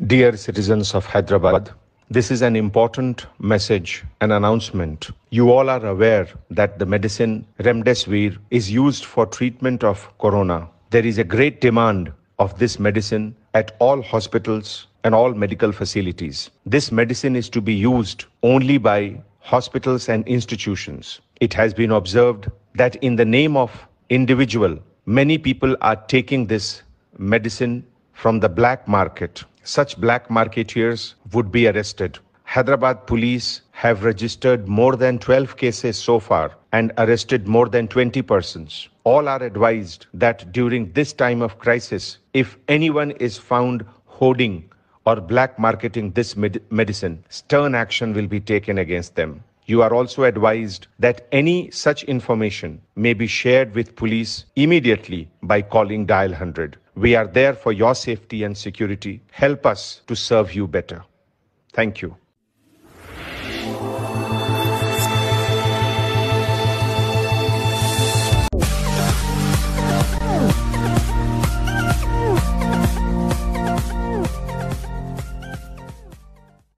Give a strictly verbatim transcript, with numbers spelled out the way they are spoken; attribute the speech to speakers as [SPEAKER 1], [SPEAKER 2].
[SPEAKER 1] Dear citizens of Hyderabad, this is an important message, an announcement. You all are aware that the medicine remdesivir is used for treatment of corona. There is a great demand of this medicine at all hospitals and all medical facilities. This medicine is to be used only by hospitals and institutions. It has been observed that in the name of individual, many people are taking this medicine from the black market. Such black marketeers would be arrested. Hyderabad police have registered more than twelve cases so far and arrested more than twenty persons. All are advised that during this time of crisis, if anyone is found hoarding or black marketing this med- medicine, stern action will be taken against them. You are also advised that any such information may be shared with police immediately by calling dial one hundred. We are there for your safety and security. Help us to serve you better. Thank you.